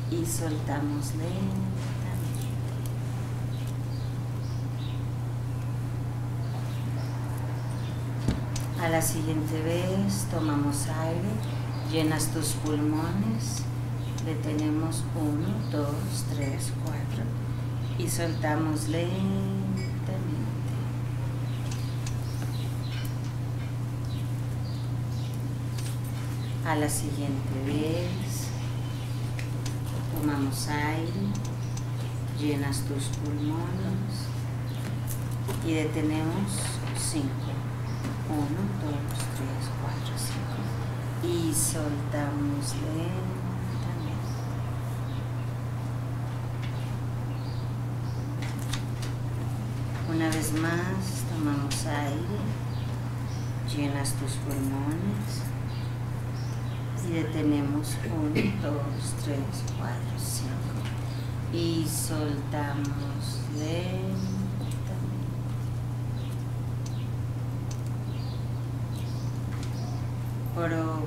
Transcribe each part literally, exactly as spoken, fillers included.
y soltamos lentamente. A la siguiente vez tomamos aire, llenas tus pulmones, detenemos uno, dos, tres, cuatro y soltamos lentamente. A la siguiente vez tomamos aire, llenas tus pulmones y detenemos cinco. uno, dos, tres, cuatro, cinco y soltamos lentamente. Una vez más tomamos aire, llenas tus pulmones y detenemos uno, dos, tres, cuatro, cinco y soltamos lentamente. Profundamente.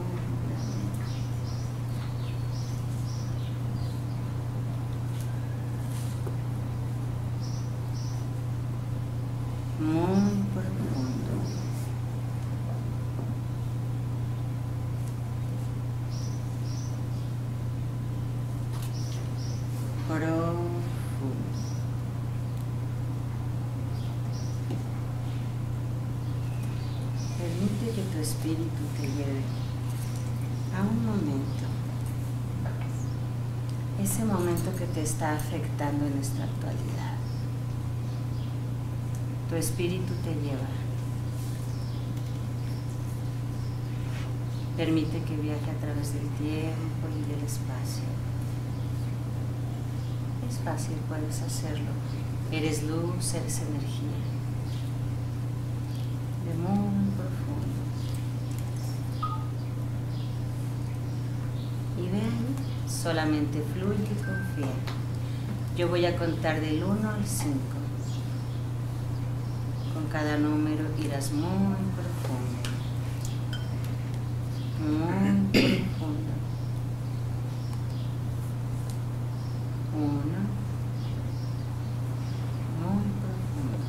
Muy profundo. Profundo. Permite que tu espíritu te lleve a un momento, ese momento que te está afectando en esta actualidad. Tu espíritu te lleva. Permite que viaje a través del tiempo y del espacio. Es fácil, puedes hacerlo. Eres luz, eres energía. De muy profundo. Y ve ahí, solamente fluye y confía. Yo voy a contar del uno al cinco. Con cada número irás muy profundo. Muy profundo. Uno. Muy profundo.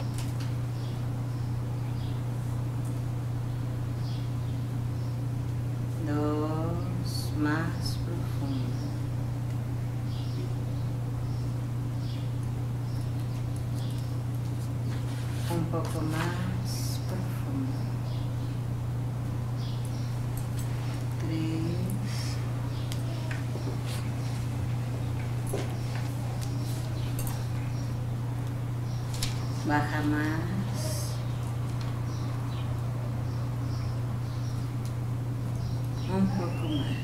Dos. Más profundo. Un poco más profundo. Tres. Baja más. Un poco más.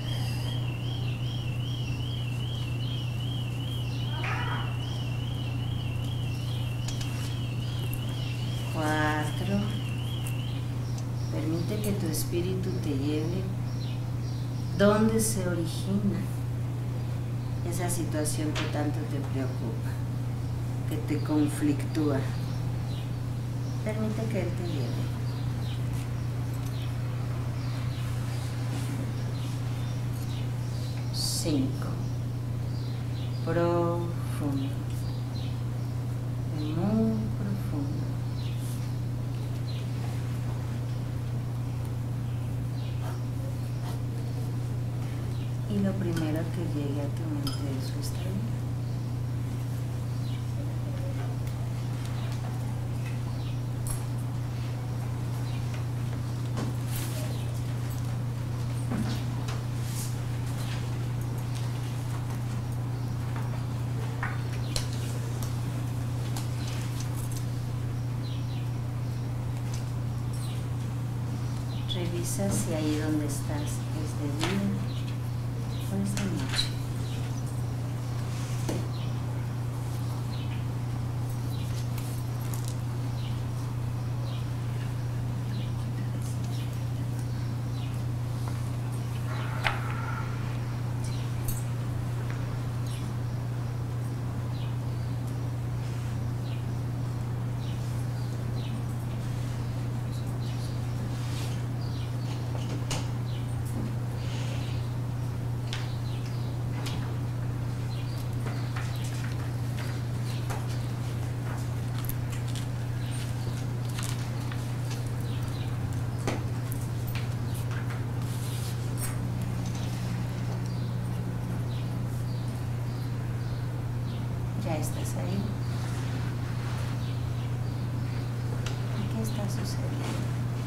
Cuatro. Permite que tu espíritu te lleve donde se origina esa situación que tanto te preocupa, que te conflictúa. Permite que Él te lleve. Cinco. Profundo. Muy profundo. Y lo primero que llegue a tu mente es su estrella. Revisa si ahí donde estás es de día o es de noche. estás ahí. ¿Qué está sucediendo?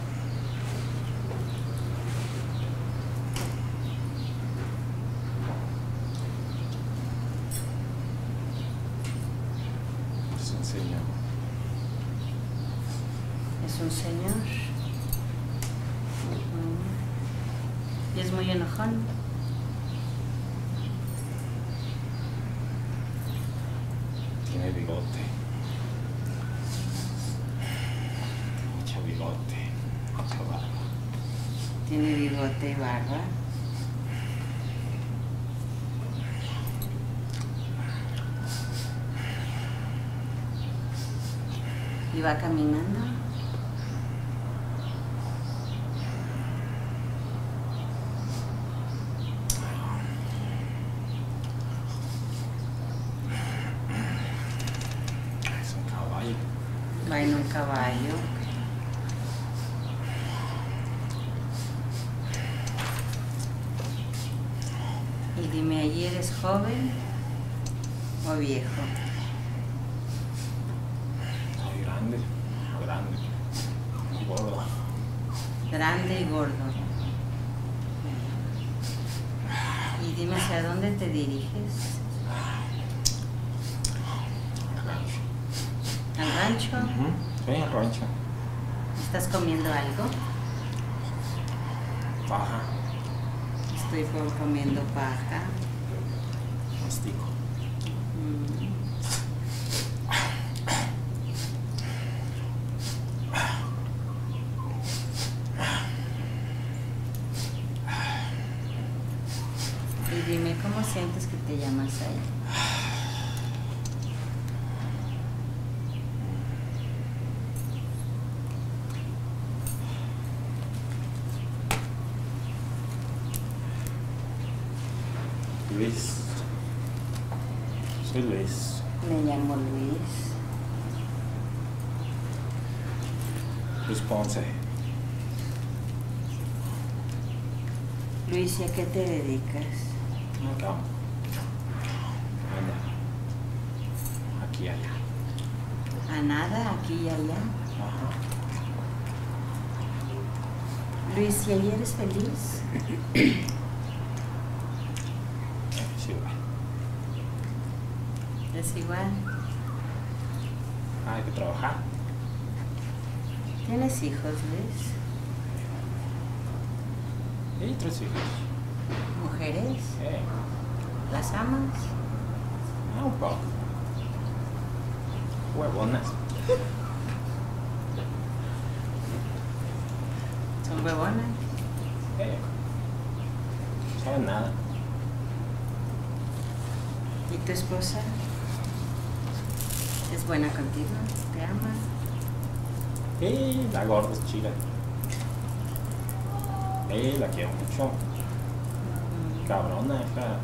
Es un señor. Es un señor. Uh-huh. Y es muy enojón. Tiene bigote. Mucho bigote. Mucha barba. Tiene bigote y barba. Y va caminando. Es un caballo. Va en un caballo. Y dime, ¿allí eres joven o viejo? Soy grande. Grande. Muy gordo. Grande y gordo. Y dime, ¿hacia dónde te diriges? Rancho. ¿Al rancho? Uh-huh. Sí, al rancho. ¿Estás comiendo algo? Paja. Estoy por comiendo paja. Mastico. Mm. Y dime, ¿cómo sientes que te llamas ahí? Luis. Soy Luis. Me llamo Luis. Luis Ponce. Luis, ¿y a qué te dedicas? Acá. Allá. Aquí y allá. A nada, aquí y allá. Ajá. Luis, ¿y ahí eres feliz? Sí, güey. Es igual. Hay que trabajar. ¿Tienes hijos, Luis? Y tres hijos. ¿Mujeres? Eh, ¿Las amas? ah, un poco. Huevonas. ¿Son huevonas? Eh, no saben nada. ¿Y tu esposa? ¿Es buena contigo? ¿Te ama? Y la gorda es chila. Eh, la quiero mucho. Mm. Cabrona, hija.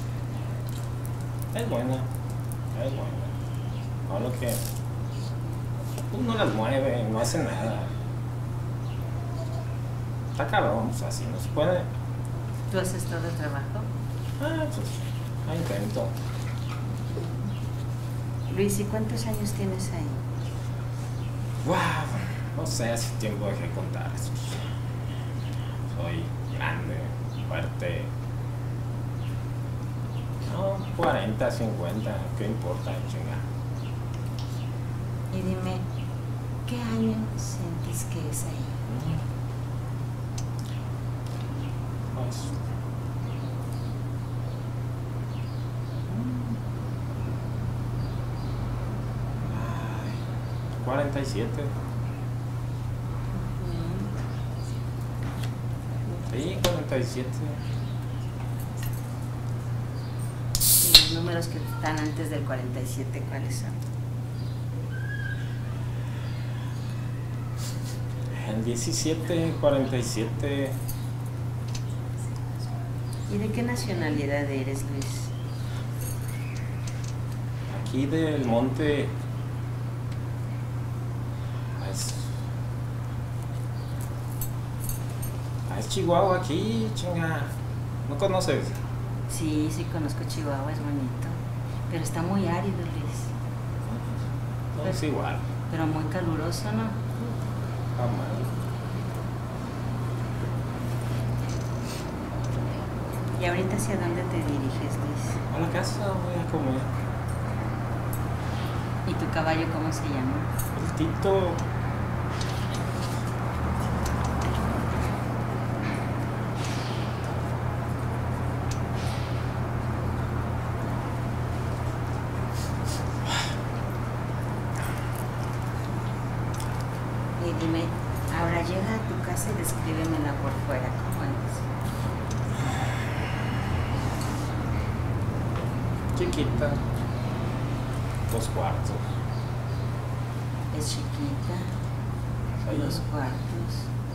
Es buena. Es buena. No lo que. Pues no las mueve, no hace nada. Está cabrón, pues así no se puede. ¿Tú haces todo el trabajo? Ah, pues. Ahí intento. Luis, ¿y cuántos años tienes ahí? Wow, no sé, hace tiempo dejé de contar eso. Soy grande, fuerte. No, cuarenta, cincuenta, ¿qué importa, chinga? Y dime, ¿qué año sientes que es ahí? Pues. Ay, cuarenta y siete. Sí, cuarenta y siete. Y los números que están antes del cuarenta y siete, ¿cuáles son? El diecisiete, cuarenta y siete. ¿Y de qué nacionalidad eres, Luis? Aquí del monte. Es, es Chihuahua aquí, chinga. ¿No conoces? Sí, sí conozco Chihuahua, es bonito. Pero está muy árido, Luis. No, es igual. Pero muy caluroso, ¿no? Ah, mal. ¿Y ahorita hacia dónde te diriges, Luis? A la casa voy a comer. ¿Y tu caballo cómo se llama? El Tito. Y dime, ahora llega a tu casa y descríbemela por fuera, ¿cómo es? Chiquita. Dos cuartos. Es chiquita, Ahí. dos cuartos.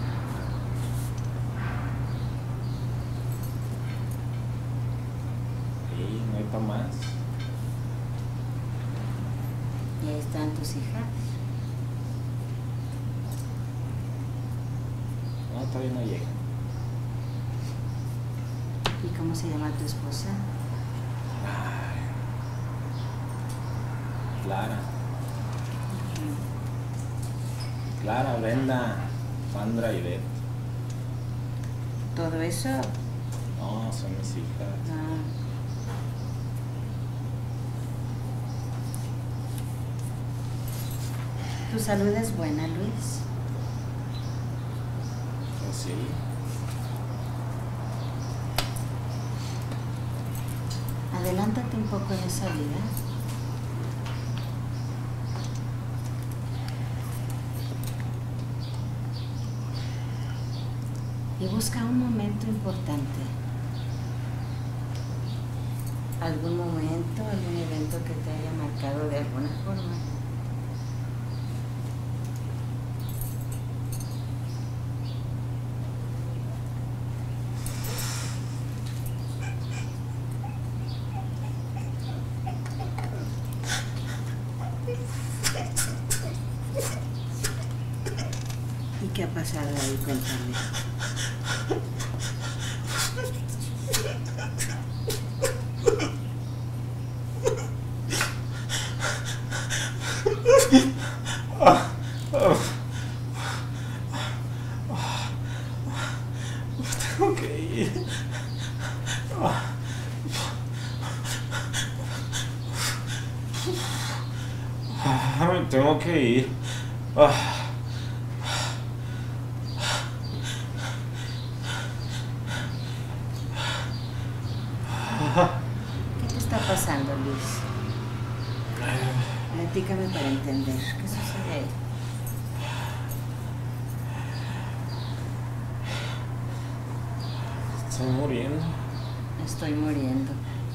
Sí, no hay para más. Y ahí están tus hijas. No, todavía no llega. ¿Y cómo se llama tu esposa? Ay. Clara. Clara, Brenda, Sandra y Beth. ¿Todo eso? No, son mis hijas. Ah. ¿Tu salud es buena, Luis? Pues sí. Adelántate un poco en esa vida. Y busca un momento importante. Algún momento, algún evento que te haya marcado de alguna forma. ¿Y qué ha pasado ahí? Cuéntame. Tengo que ir. Me tengo que ir. ¿Qué te está pasando, Luis? Platícame para entender. ¿Qué sucede ahí? Estoy muriendo. Estoy muriendo.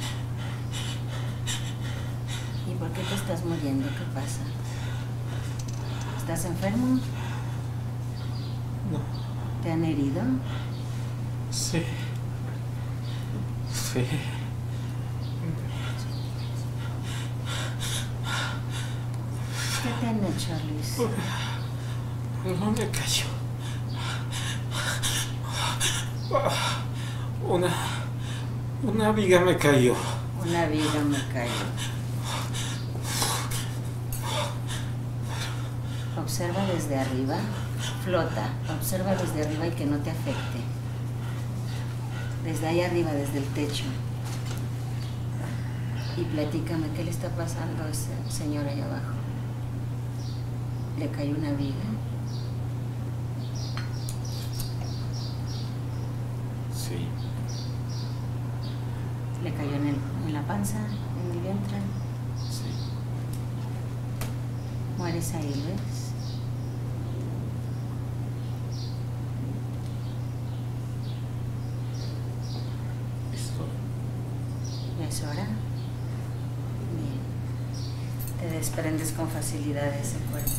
¿Y por qué te estás muriendo? ¿Qué pasa? ¿Estás enfermo? No. ¿Te han herido? Sí. Sí. ¿Qué te han hecho, Luis? No me cayó. Una. Una viga me cayó. Una viga me cayó. Observa desde arriba. Flota. Observa desde arriba y que no te afecte. Desde ahí arriba, desde el techo. Y platícame, ¿qué le está pasando a ese señor allá abajo? ¿Le cayó una viga? Sí. ¿Le cayó en, el, en la panza? ¿En el vientre? Sí. ¿Mueres ahí, Luis? ¿Ya es hora? Bien. ¿Te desprendes con facilidad de ese cuerpo?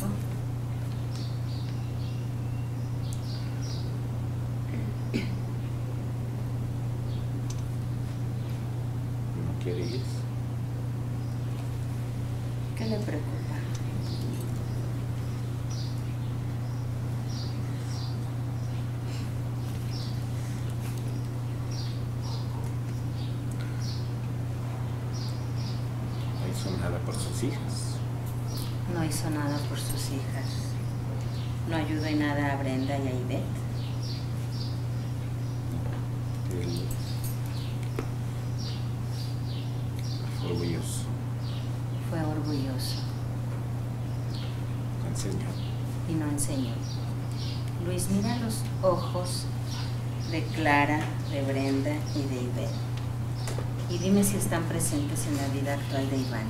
¿No quiere ir? ¿Qué le preocupa? No hizo nada por sus hijas. No hizo nada por sus hijas. No ayudó en nada a Brenda y a Ivette. Él fue orgulloso. Fue orgulloso. Enseñó. Y no enseñó. Luis, mira los ojos de Clara, de Brenda y de Ivette. Y dime si están presentes en la vida actual de Iván.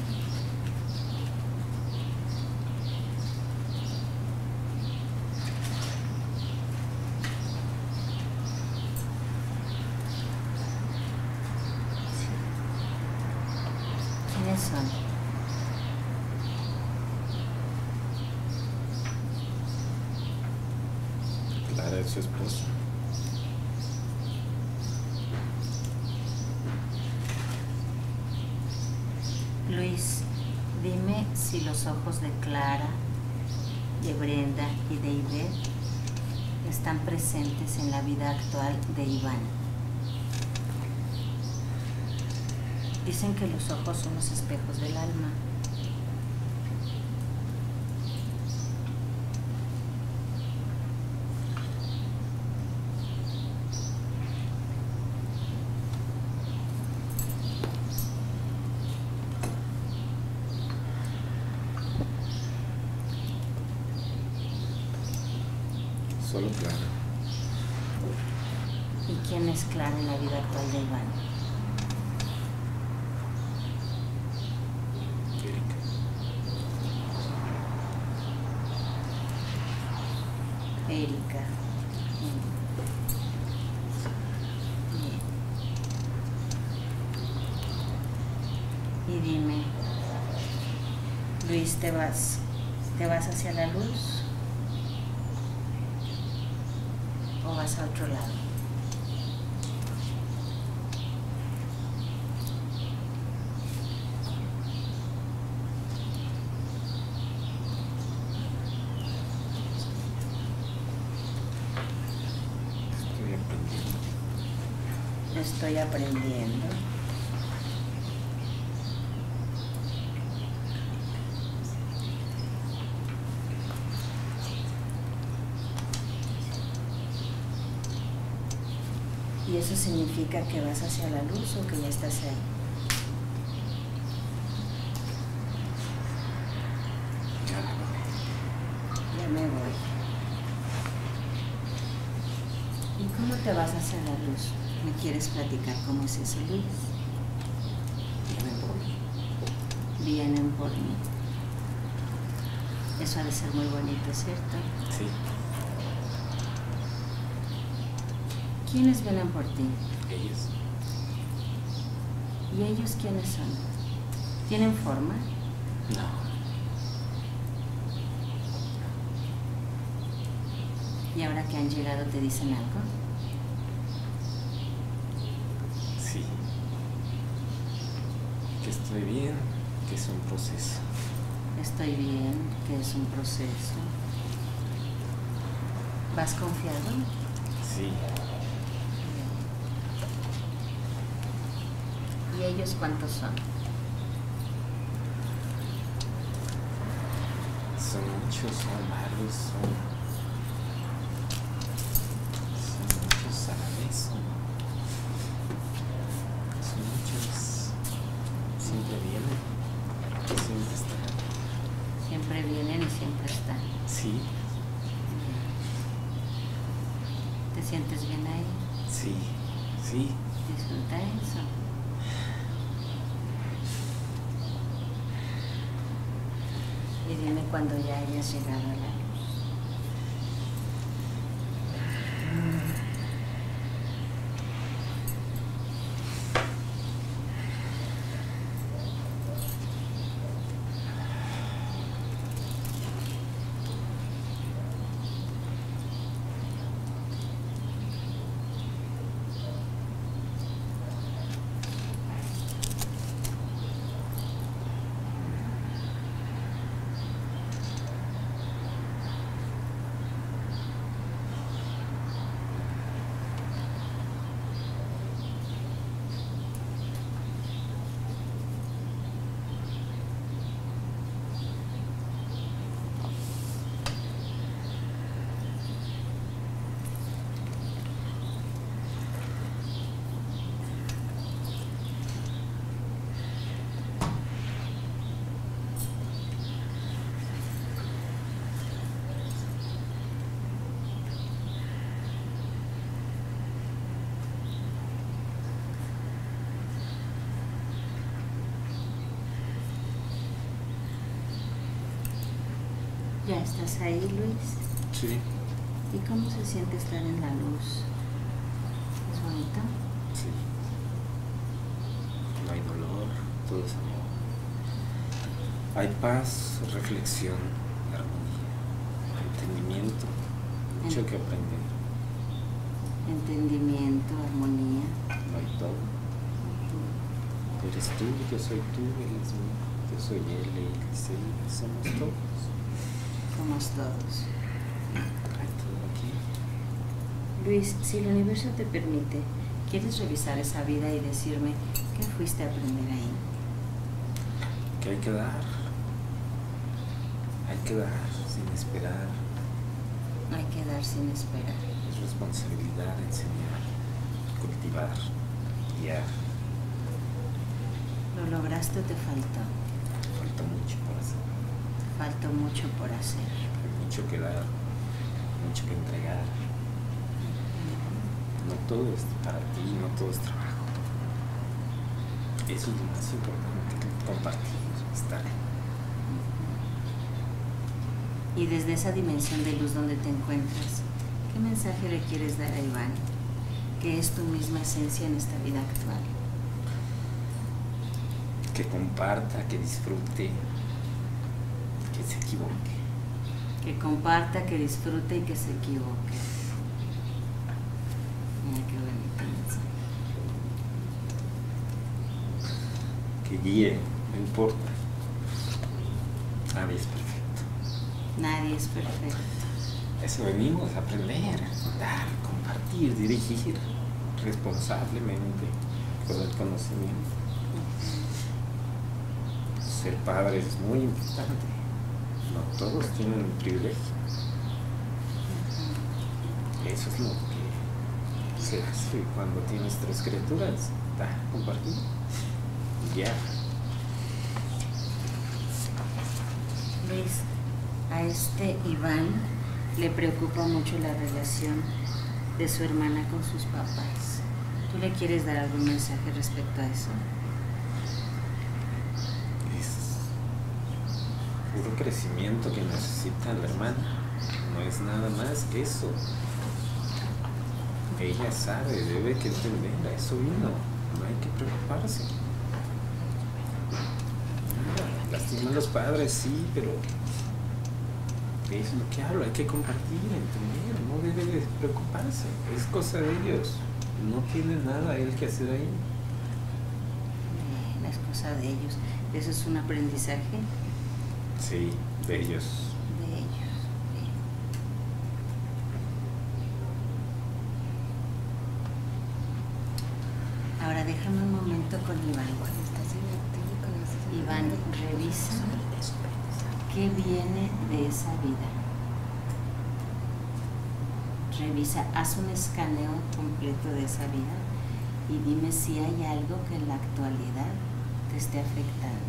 ¿Quiénes son? Clara es su esposa. Luis, dime si los ojos de Clara, de Brenda y de Ivette están presentes en la vida actual de Iván. Dicen que los ojos son los espejos del alma. Solo Clara. ¿Y quién es Clara en la vida actual de Iván? Erika. Erika. Bien. Y dime, Luis, ¿te vas, te vas hacia la luz? ¿O vas a otro lado? Estoy aprendiendo. Estoy aprendiendo. ¿Y eso significa que vas hacia la luz o que ya estás ahí? Ya me voy. Ya me voy. ¿Y cómo te vas hacia la luz? ¿Me quieres platicar cómo es eso, Luis? Vienen por mí. Vienen por mí. Eso ha de ser muy bonito, ¿cierto? Sí. ¿Quiénes vienen por ti? Ellos. ¿Y ellos quiénes son? ¿Tienen forma? No. ¿Y ahora que han llegado te dicen algo? Sí. Que estoy bien, que es un proceso. Estoy bien, que es un proceso. ¿Vas confiado? Sí. ¿Y ellos cuántos son? Son muchos, son varios, son... Son muchos a la vez, son... Son muchos. Siempre vienen, siempre están. Siempre vienen y siempre están. Sí, ¿Te sientes bien ahí? sí, sí. Disfruta eso. Y dime cuando ya hayas llegado a la luz. ¿Ya estás ahí, Luis? Sí. ¿Y cómo se siente estar en la luz? ¿Es bonito? Sí. No hay dolor, todo es amor. Hay paz, reflexión, armonía, entendimiento, mucho que aprender. Entendimiento, armonía. Lo hay todo. Eres tú, yo soy tú, él es mí, yo soy él, él es él, somos todos. Somos todos. Hay todo aquí. Luis, si el universo te permite, ¿quieres revisar esa vida y decirme qué fuiste a aprender ahí? Que hay que dar. Hay que dar sin esperar. Hay que dar sin esperar. Es responsabilidad enseñar, cultivar, guiar. ¿Lo lograste o te faltó? Falta mucho por hacer. Faltó mucho por hacer. Hay mucho que dar, mucho que entregar. No todo es para ti, no todo es trabajo. Eso es lo más importante, compartir, estar. Y desde esa dimensión de luz donde te encuentras, ¿qué mensaje le quieres dar a Iván? Que es tu misma esencia en esta vida actual. Que comparta, que disfrute, que se equivoque. Que comparta, que disfrute y que se equivoque. Mira qué bonito mensaje. Que guíe, no importa. Nadie es perfecto. Nadie es perfecto. Eso venimos a aprender, dar, compartir, dirigir responsablemente con el conocimiento. Ser padre es muy importante. No todos tienen el privilegio. Eso es lo que se hace cuando tienes tres criaturas. Dar, compartir y guiar. Luis, a este Iván le preocupa mucho la relación de su hermana con sus papás. ¿Tú le quieres dar algún mensaje respecto a eso? Es puro crecimiento que necesita la hermana. No es nada más que eso. Ella sabe, debe que entender, a eso vino. No hay que preocuparse. Lastiman los padres, sí, pero es lo que hablo, hay que compartir, entender, no debe de preocuparse, es cosa de ellos, no tiene nada él que hacer ahí. Bien, es cosa de ellos. ¿Eso es un aprendizaje? Sí, de ellos. De ellos, bien. Ahora déjame un momento con Iván. Iván, revisa qué viene de esa vida. Revisa, haz un escaneo completo de esa vida y dime si hay algo que en la actualidad te esté afectando.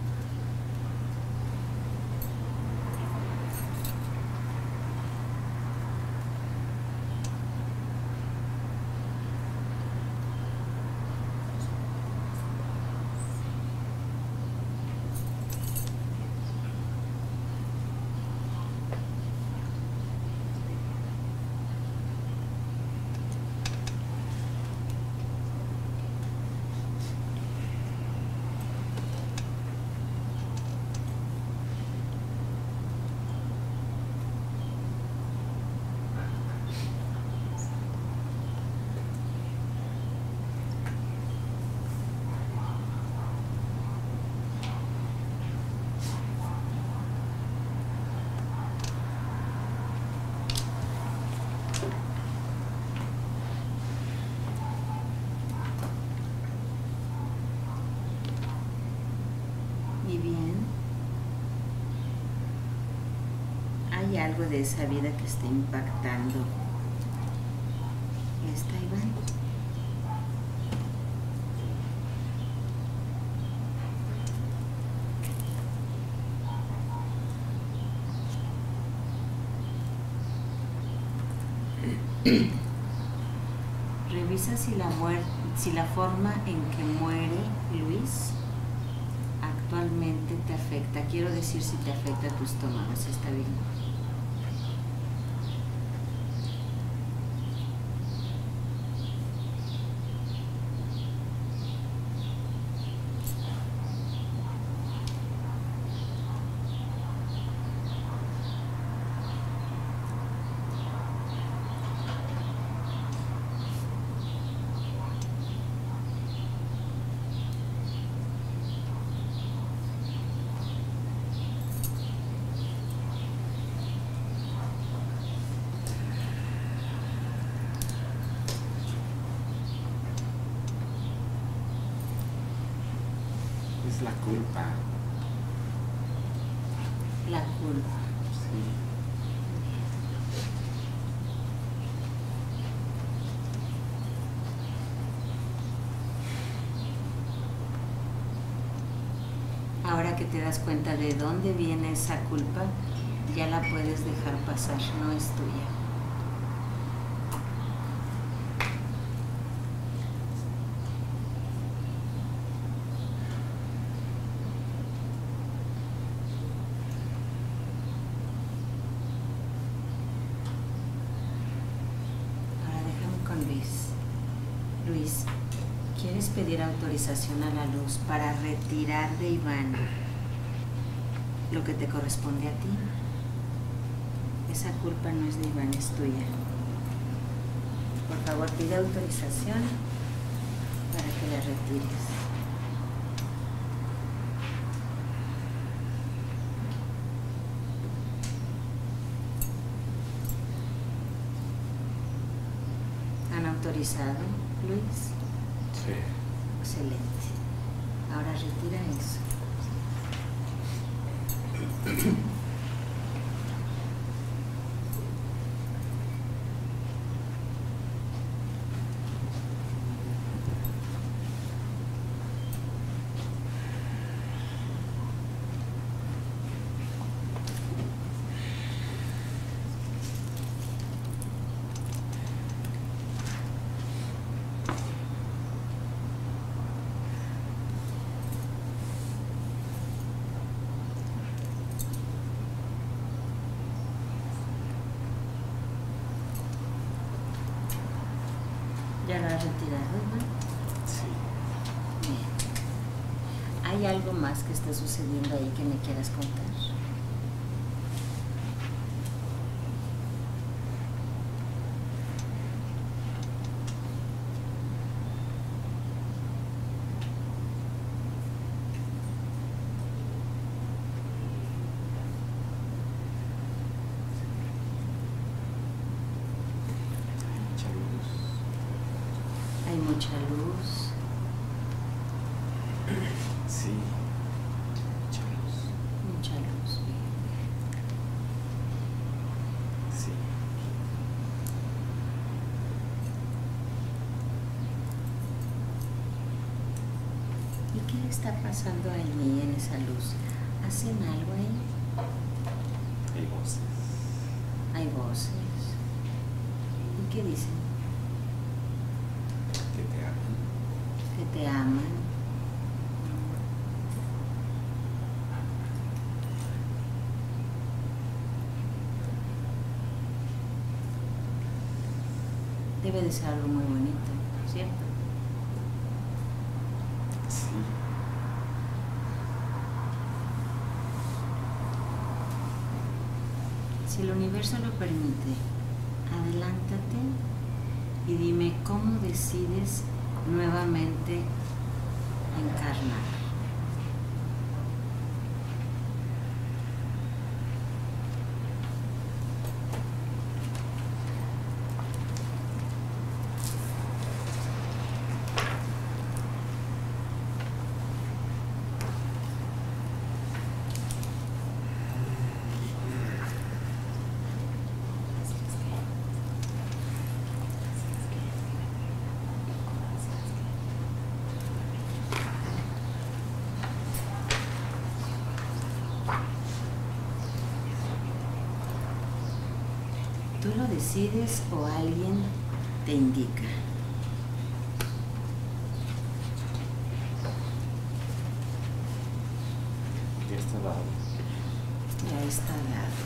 Y bien, ¿hay algo de esa vida que esté impactando esta, Iván? Revisa si la, muer si la forma en que muere Luis actualmente actualmente te afecta. Quiero decir si te afecta tu estómago, si está bien. Es la culpa. La culpa. Sí. Ahora que te das cuenta de dónde viene esa culpa, ya la puedes dejar pasar, no es tuya. Luis, ¿quieres pedir autorización a la luz para retirar de Iván lo que te corresponde a ti? Esa culpa no es de Iván, es tuya. Por favor, pide autorización para que la retires. ¿Han autorizado, Luis? Sí. Excelente. Ahora retira eso. ¿Ya lo has retirado, no? Sí. Bien. ¿Hay algo más que esté sucediendo ahí que me quieras contar? Hay mucha luz. Sí, mucha luz. Mucha luz. Sí. ¿Y qué está pasando allí en esa luz? ¿Hacen algo ahí? Hay voces. Hay voces. ¿Y qué dicen? Que te aman. Que te aman. Debe de ser algo muy bonito, ¿cierto? Sí. Si el universo lo permite, adelántate y dime cómo decides nuevamente encarnar. ¿Tú lo decides o alguien te indica? está dado. Ya está dado.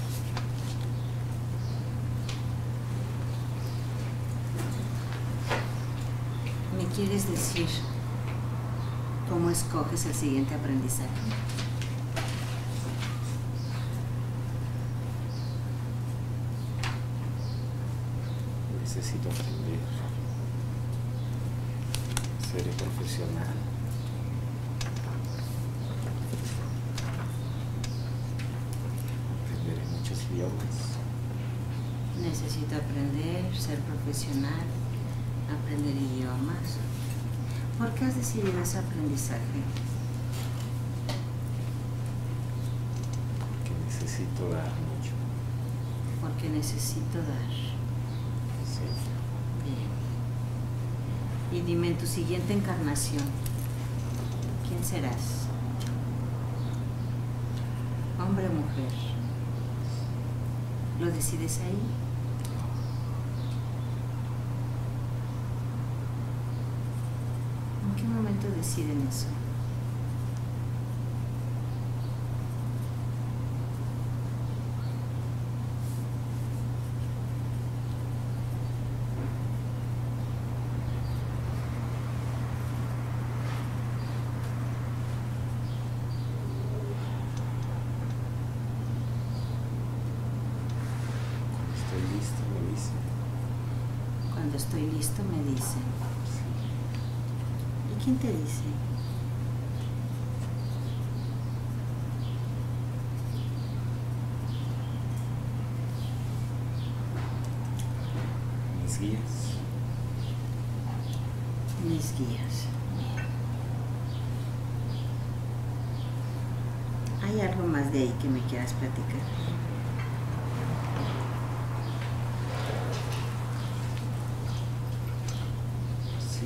¿Me quieres decir cómo escoges el siguiente aprendizaje? Necesito aprender. Seré profesional. Aprenderé muchos idiomas. Necesito aprender, ser profesional, aprender idiomas. ¿Por qué has decidido ese aprendizaje? Porque necesito dar mucho. Porque necesito dar. Sí. Bien. Y dime, en tu siguiente encarnación, ¿quién serás? ¿Hombre o mujer? ¿Lo decides ahí? ¿En qué momento deciden eso? Estoy listo, me dice. Cuando estoy listo me dicen. ¿Y quién te dice? Mis guías. Mis guías. Bien. ¿Hay algo más de ahí que me quieras platicar? Sí.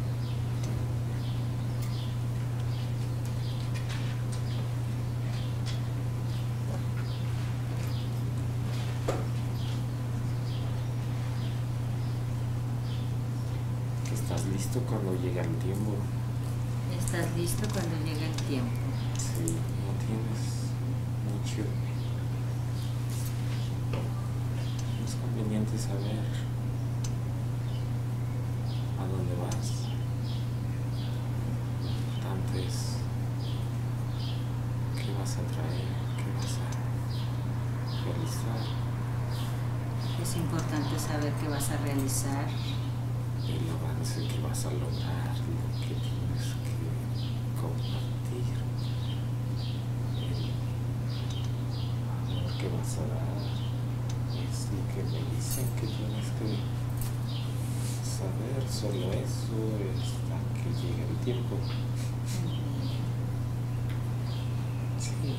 Que estás listo cuando llega el tiempo. Estás listo cuando llega el tiempo. Sí, no tienes mucho. Es conveniente saber a dónde vas. Lo importante es qué vas a traer, qué vas a realizar, Es importante saber qué vas a realizar, el avance que vas a lograr, lo que tienes que compartir, el valor que vas a dar. Es lo que me dicen que tienes que saber, solo eso, hasta que llegue el tiempo. Sí.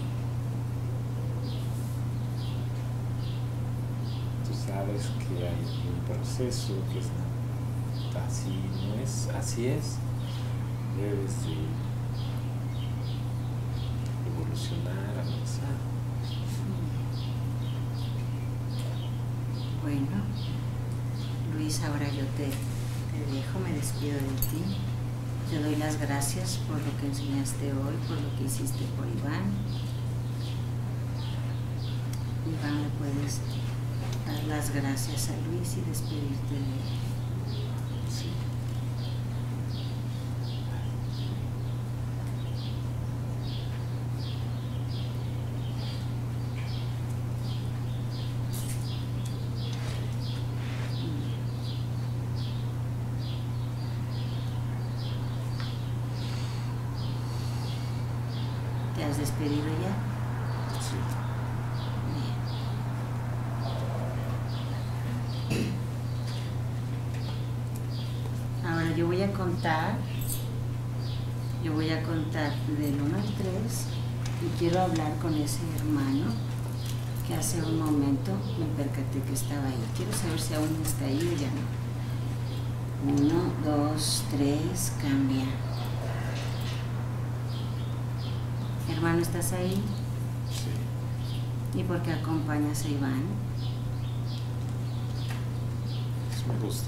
Tú sabes que hay un proceso que es así, no es, así es. Debes de evolucionar, avanzar. Bueno, Luis, ahora yo te, te dejo, me despido de ti. Te doy las gracias por lo que enseñaste hoy, por lo que hiciste por Iván. Iván, le puedes dar las gracias a Luis y despedirte de él. Sí. ¿Te has despedido ya? Sí. Bien. Ahora yo voy a contar, yo voy a contar del uno al tres y quiero hablar con ese hermano que hace un momento me percaté que estaba ahí. Quiero saber si aún está ahí o ya no. Uno, dos, tres, cambia. Hermano, ¿estás ahí? Sí. ¿Y por qué acompañas a Iván? Eso me gusta.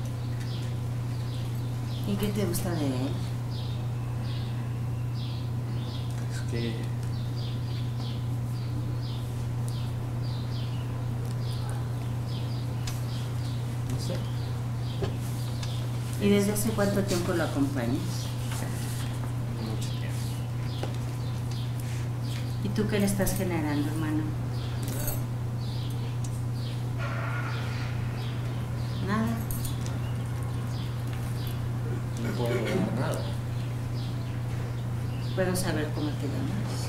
¿Y qué te gusta de él? que no sé. ¿Y desde hace cuánto tiempo lo acompañas? Mucho tiempo. ¿Y tú qué le estás generando, hermano? Nada. No puedo dar nada. ¿Puedo saber cómo te llamas?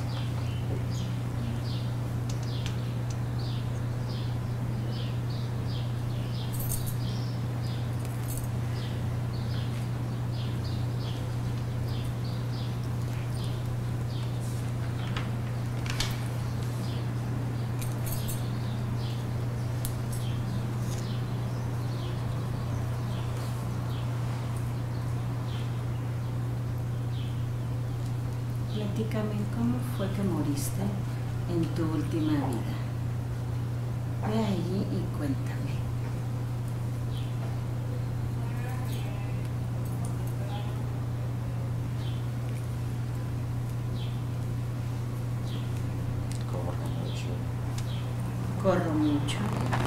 Platícame, ¿cómo fue que moriste en tu última vida? Ve ahí y cuéntame. Corro mucho. Corro mucho.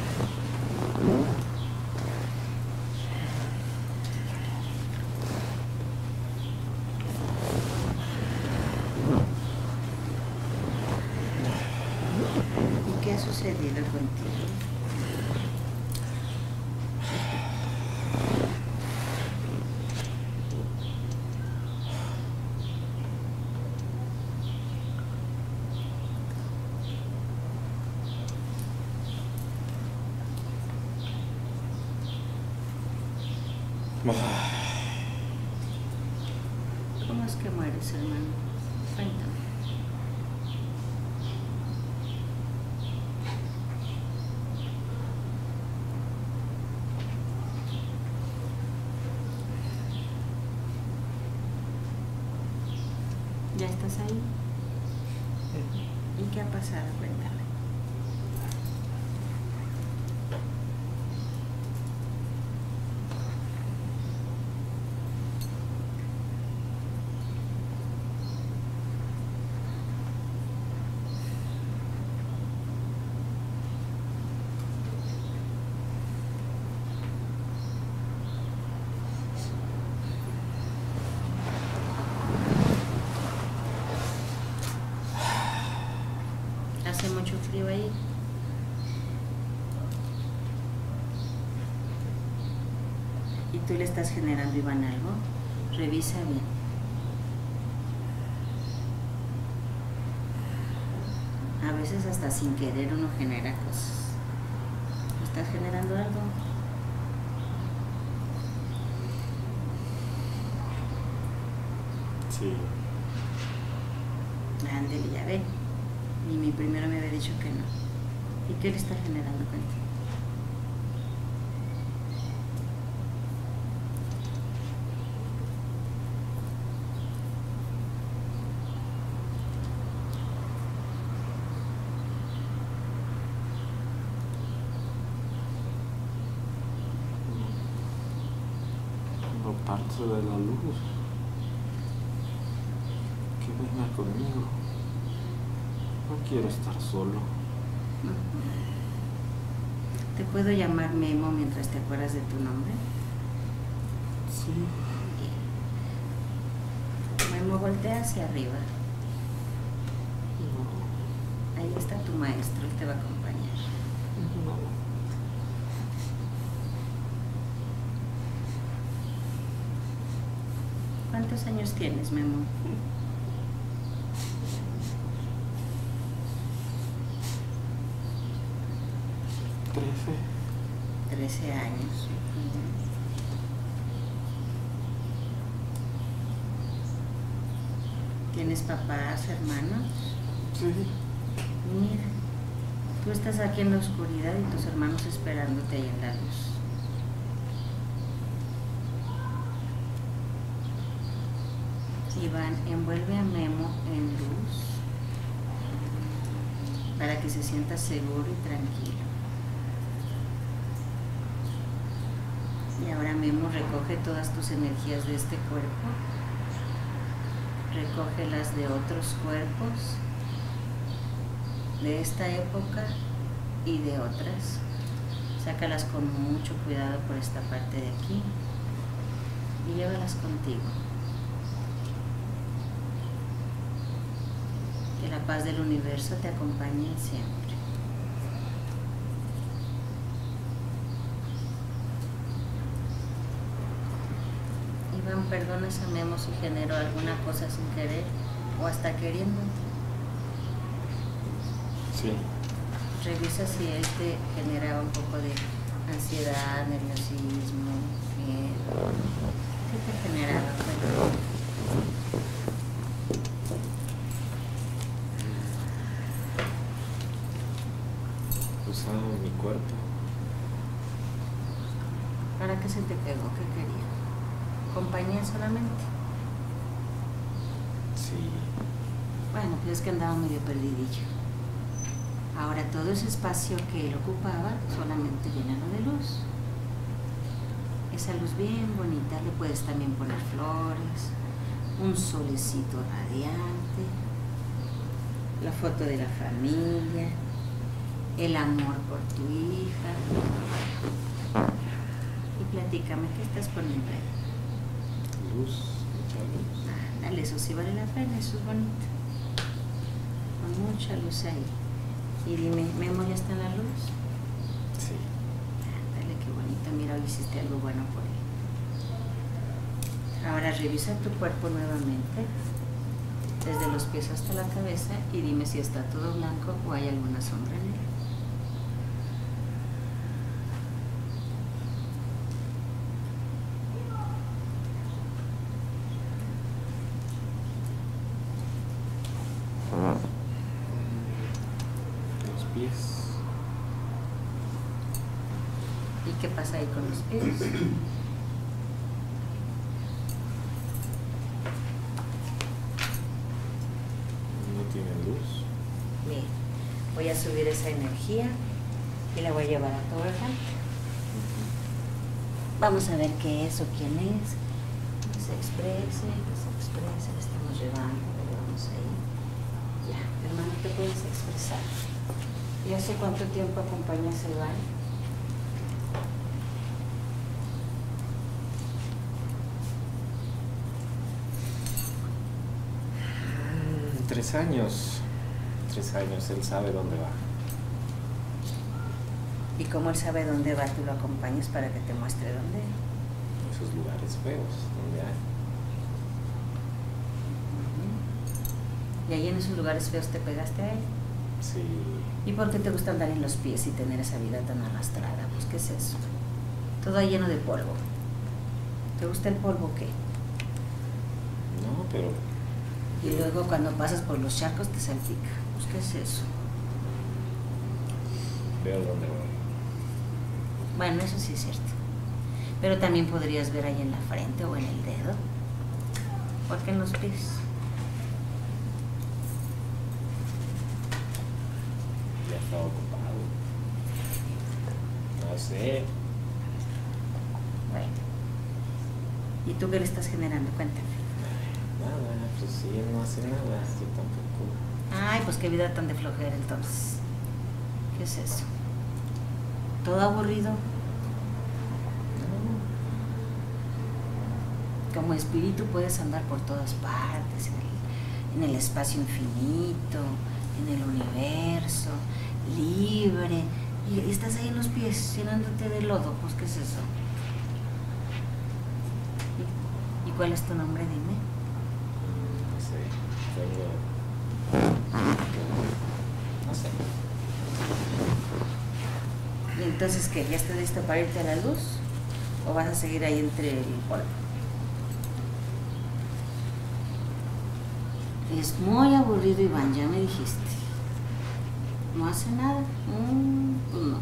¿Qué ha sucedido contigo? ¿Cómo es que mueres, hermano? Cuéntame. ¿Ya estás ahí? ¿Y qué ha pasado? Cuéntame. ¿Hace mucho frío ahí? ¿Y tú le estás generando, Iván, algo? Revisa bien. A veces hasta sin querer uno genera cosas. ¿Estás generando algo? Sí. Ándale, ya ve. Y mi primero me había dicho que no. ¿Y qué le está generando contigo? No parto de la luz. Que venga conmigo. No quiero estar solo. ¿Te puedo llamar Memo mientras te acuerdas de tu nombre? Sí. Memo, voltea hacia arriba. No. Ahí está tu maestro, él te va a acompañar. No. ¿Cuántos años tienes, Memo? Trece. Trece años. ¿Tienes papás, hermanos? Sí. Mira, tú estás aquí en la oscuridad y tus hermanos esperándote ahí en la luz. Iván, envuelve a Memo en luz para que se sienta seguro y tranquilo. Y ahora Memo recoge todas tus energías de este cuerpo recógelas de otros cuerpos, de esta época y de otras. Sácalas con mucho cuidado por esta parte de aquí y llévalas contigo. Que la paz del universo te acompañe siempre. Iván, perdona si Memo si generó alguna cosa sin querer o hasta queriendo. Sí. Revisa si él te generaba un poco de ansiedad, nerviosismo, miedo. ¿Qué te generaba? Bueno. Usaba mi cuerpo. ¿Para qué se te pegó? ¿Qué quería? ¿Compañía solamente? Sí. Bueno, pues es que andaba medio perdidillo. Ahora todo ese espacio que él ocupaba, solamente llénalo de luz. Esa luz bien bonita, le puedes también poner flores, un solecito radiante, la foto de la familia, el amor por tu hija. Y platícame, ¿qué estás poniendo ahí? Luz, mucha luz. Ándale, eso sí vale la pena, eso es bonito. Con mucha luz ahí. Y dime, ¿Memo ya está en la luz? Sí. Ándale, qué bonito, mira, hoy hiciste algo bueno por él. Ahora revisa tu cuerpo nuevamente, desde los pies hasta la cabeza, y dime si está todo blanco o hay alguna sombra en él. Los pies. ¿Y qué pasa ahí con los pies? No tiene luz. Bien, voy a subir esa energía y la voy a llevar a todo el campo. Vamos a ver qué es o quién es. Que se exprese, que se exprese, le estamos llevando, le llevamos ahí. Ya, hermano, te puedes expresar. ¿Y hace cuánto tiempo acompañas a Iván? Tres años. Tres años, él sabe dónde va. ¿Y cómo él sabe dónde va, tú lo acompañas para que te muestre dónde? Esos lugares feos donde hay. ¿Y ahí en esos lugares feos te pegaste a él? Sí. ¿Y por qué te gusta andar en los pies y tener esa vida tan arrastrada? Pues, ¿qué es eso? Todo ahí lleno de polvo. ¿Te gusta el polvo o qué? No, pero... Y luego cuando pasas por los charcos te salpica. Pues, ¿qué es eso? Veo dónde voy. Bueno, eso sí es cierto. Pero también podrías ver ahí en la frente o en el dedo. ¿Por qué en los pies? Ya estaba ocupado. No sé. Bueno. ¿Y tú qué le estás generando? Cuéntame. Nada, pues sí, él no hace nada. Yo tampoco. Ay, pues qué vida tan de flojera entonces. ¿Qué es eso? ¿Todo aburrido? Como espíritu puedes andar por todas partes, en el, en el espacio infinito, en el universo, libre, y, y estás ahí en los pies, llenándote de lodo. Pues, ¿qué es eso? ¿Y, y cuál es tu nombre? Dime. No sé, tengo... No sé. ¿Y entonces qué? ¿Ya estás listo para irte a la luz? ¿O vas a seguir ahí entre el polvo? Es muy aburrido, Iván, ya me dijiste. No hace nada. Mm, pues no.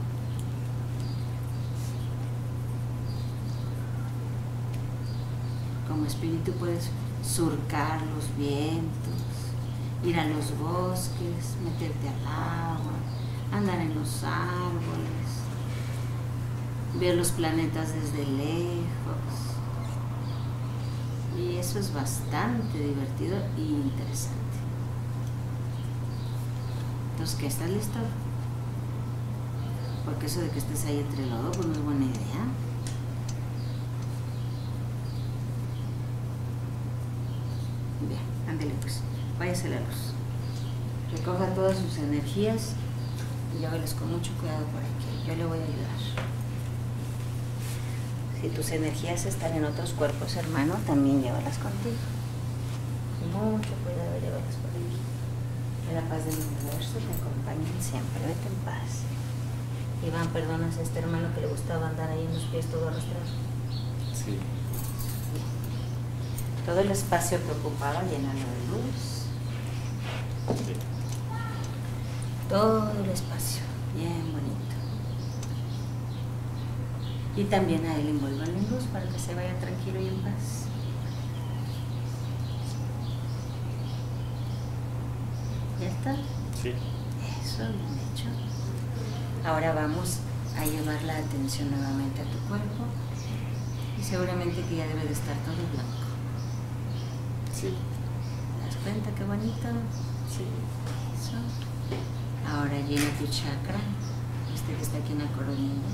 Como espíritu puedes surcar los vientos, ir a los bosques, meterte al agua, andar en los árboles, ver los planetas desde lejos. Y eso es bastante divertido y interesante. Entonces, ¿qué? ¿Estás listo? Porque eso de que estés ahí entre los dos, pues no es buena idea. Bien, ándale pues, váyase la luz. Recoja todas sus energías y llévelas con mucho cuidado por aquí. Yo le voy a ayudar. Si tus energías están en otros cuerpos, hermano, también llévalas contigo. Mucho cuidado, llévalas por aquí. Que la paz del universo te acompañe siempre. Vete en paz. Iván, ¿perdonas a este hermano que le gustaba andar ahí en los pies todo arrastrado? Sí. Bien. Todo el espacio que ocupaba, llenarlo de luz. Sí. Todo el espacio, bien bonito. Y también a él envuelvan en luz para que se vaya tranquilo y en paz. ¿Ya está? Sí. Eso, bien hecho. Ahora vamos a llevar la atención nuevamente a tu cuerpo y seguramente que ya debe de estar todo blanco. Sí. ¿Te das cuenta qué bonito? Sí. Eso. Ahora llena tu chakra, este que está aquí en la coronilla,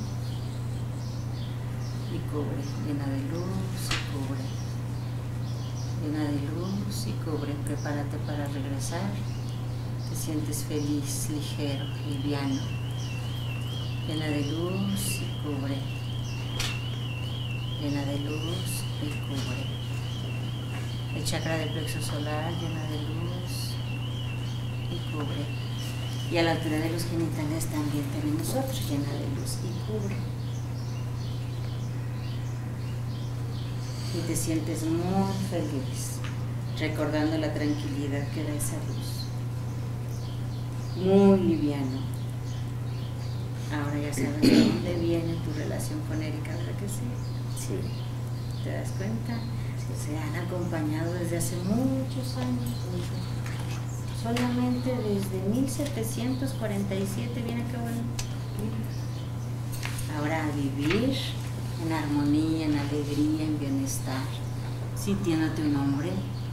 y cubre, llena de luz y cubre, llena de luz y cubre. Prepárate para regresar. Te sientes feliz, ligero, liviano, llena de luz y cubre, llena de luz y cubre. El chakra del plexo solar, llena de luz y cubre. Y a la altura de los genitales también tenemos otro, llena de luz y cubre. Y te sientes muy feliz, recordando la tranquilidad que da esa luz. Muy liviano. Ahora ya sabes de dónde viene tu relación con Erika, ¿verdad que sí? Sí. ¿Te das cuenta? Se han acompañado desde hace muchos años. Solamente desde mil setecientos cuarenta y siete, viene qué bueno. Ahora a vivir en armonía, en alegría, en bienestar, sintiéndote un hombre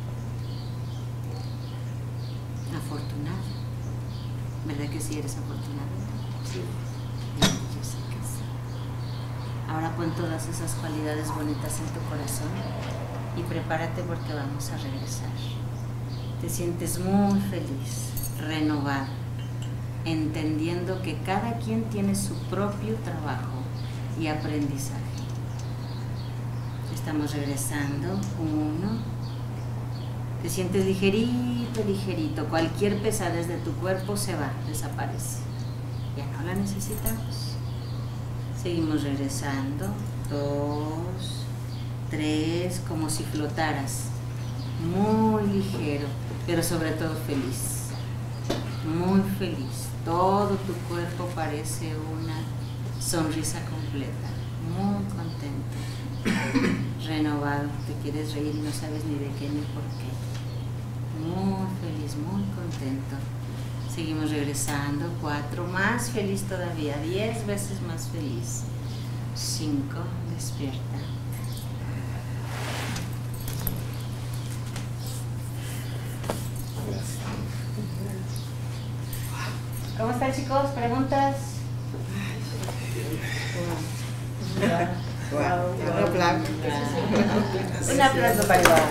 afortunado. ¿Verdad que sí eres afortunado? Sí. Yo sé que sí. Ahora pon todas esas cualidades bonitas en tu corazón y prepárate porque vamos a regresar. Te sientes muy feliz, renovado, entendiendo que cada quien tiene su propio trabajo y aprendizaje. Estamos regresando. Uno. Te sientes ligerito, ligerito. Cualquier pesadez de tu cuerpo se va, desaparece. Ya no la necesitamos. Seguimos regresando. Dos, tres, como si flotaras. Muy ligero, pero sobre todo feliz. Muy feliz. Todo tu cuerpo parece una sonrisa completa. Muy contento. Renovado. Te quieres reír y no sabes ni de qué ni por qué. Muy feliz, muy contento. Seguimos regresando. Cuatro, más feliz todavía. Diez veces más feliz. Cinco, despierta. ¿Cómo están, chicos? ¿Preguntas? Wow. Un aplauso. Un aplauso para Iván.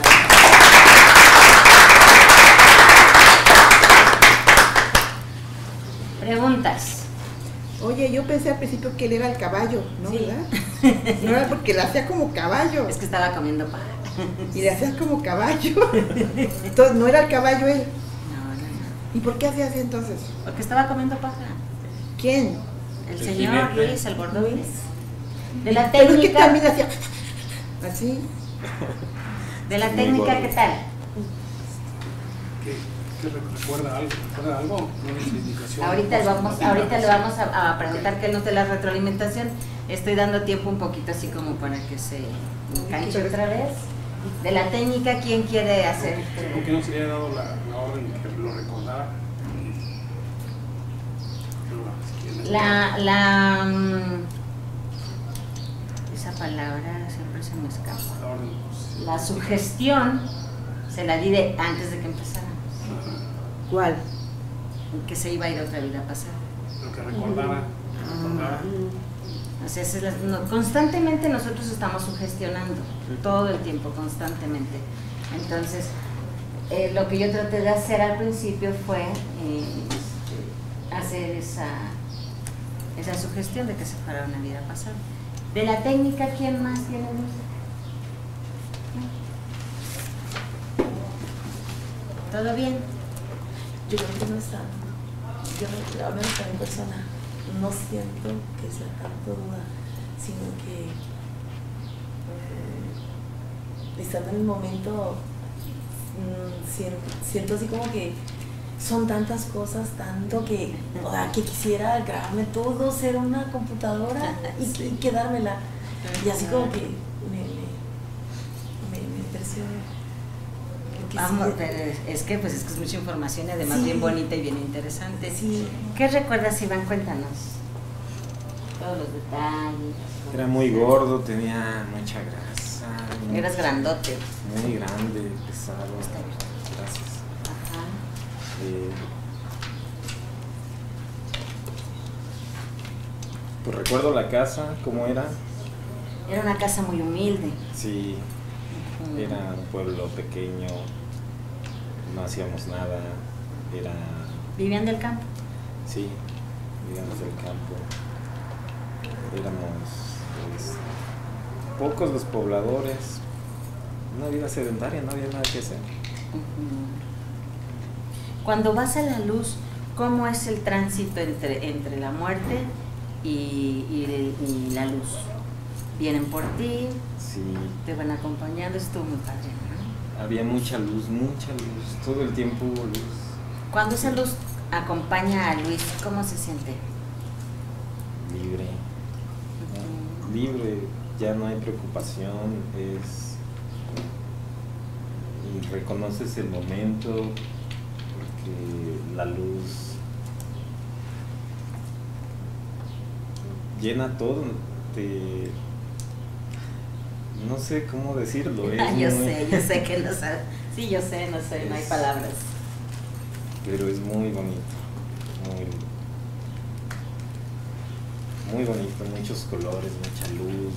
Preguntas. Oye, yo pensé al principio que él era el caballo, ¿no? Sí. ¿Verdad? No era porque le hacía como caballo. Es que estaba comiendo paja. Y le hacía como caballo. Entonces, ¿no era el caballo él? No, no, no. ¿Y por qué hacía así entonces? Porque estaba comiendo paja. ¿Quién? El El señor jinete. Luis, el gordo Luis. De la Pero es que técnica. también hacía así. De la Muy técnica, gordo. ¿qué tal? ¿Qué, qué recuerda algo? ¿Recuerda algo? ¿Una indicación? Ahorita le vamos, ahorita le vamos a, a preguntar que nos dé la retroalimentación. Estoy dando tiempo un poquito así como para que se enganche otra vez. De la técnica, ¿quién quiere hacer? ¿Por qué no se le había dado la, la orden que lo recordara? La, la, mm, esa palabra siempre se me escapa. La orden de posición. la sugestión se la di de antes de que empezáramos, ¿Cuál? que se iba a ir a otra vida pasada. Lo que recordara. recordara. O sea, esa es la- no, constantemente nosotros estamos sugestionando, todo el tiempo, constantemente. Entonces, eh, lo que yo traté de hacer al principio fue eh, este, hacer esa, esa sugestión de que se fuera a una vida pasada. De la técnica, ¿quién más tiene luz? ¿Todo bien? Yo creo que no está. Yo, no- al menos para mi persona, no siento que sea tanto duda, sino que eh, estando en el momento, mm, siento, siento así como que son tantas cosas, tanto que, o sea, que quisiera grabarme todo, ser una computadora y, Sí. y quedármela. Y así como que me, me, me, me impresiona. Que Vamos, sí, pero es, es que pues es que es mucha información y además Sí. bien bonita y bien interesante. sí. ¿Qué recuerdas, Iván? Cuéntanos. Todos los detalles. Era muy gordo, tenía mucha grasa. muy- Eras grandote. Muy grande, pesado. Está bien. Gracias. Ajá. Eh, pues recuerdo la casa, cómo era. Era una casa muy humilde. Sí, Ujú. era un pueblo pequeño, no hacíamos nada, era, Vivían del campo. sí, vivíamos del campo, éramos pues, pocos los pobladores, una vida sedentaria, no había nada que hacer. Ujú. Cuando vas a la luz, ¿cómo es el tránsito entre, entre la muerte y, y- y la luz? Vienen por ti, Sí, te van acompañando, estuvo muy padre, ¿no? había mucha luz, mucha luz, todo el tiempo hubo luz. Cuando esa luz acompaña a Luis, ¿cómo se siente? Libre, Ujú. libre, ya no hay preocupación, es y reconoces el momento porque la luz llena todo, te no sé cómo decirlo, es Ah, yo muy- sé, yo sé que no sabes. Sí, yo sé, no sé, no hay Es- palabras. pero es muy bonito, muy muy bonito, muchos colores, mucha luz.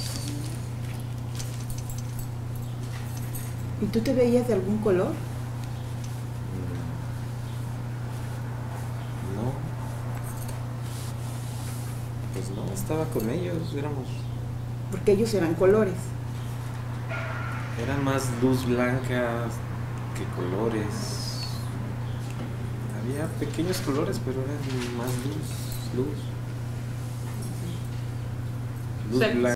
¿Y tú te veías de algún color? No. Pues no, estaba con ellos, éramos. Porque ellos eran colores. Era más luz blanca que colores. Había pequeños colores, pero eran más luz, luz. Luz Se- blanca.